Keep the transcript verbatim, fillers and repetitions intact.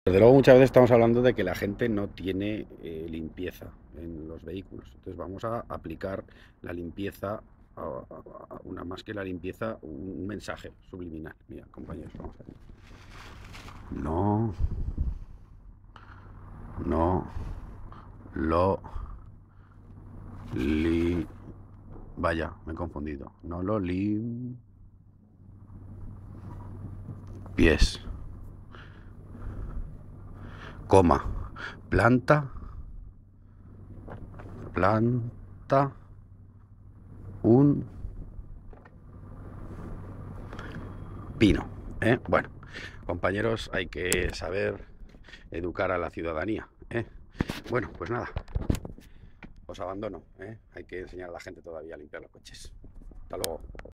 Desde luego muchas veces estamos hablando de que la gente no tiene eh, limpieza en los vehículos. Entonces vamos a aplicar la limpieza, a, a- a- una más que la limpieza, un, un mensaje subliminal. Mira, compañeros, vamos a ver. No, no, lo, li... Vaya, me he confundido. No lo limpies. Coma. Planta, planta, un pino. ¿eh? Bueno, compañeros, hay que saber educar a la ciudadanía. ¿eh? Bueno, pues nada, os abandono. ¿eh? Hay que enseñar a la gente todavía a limpiar los coches. Hasta luego.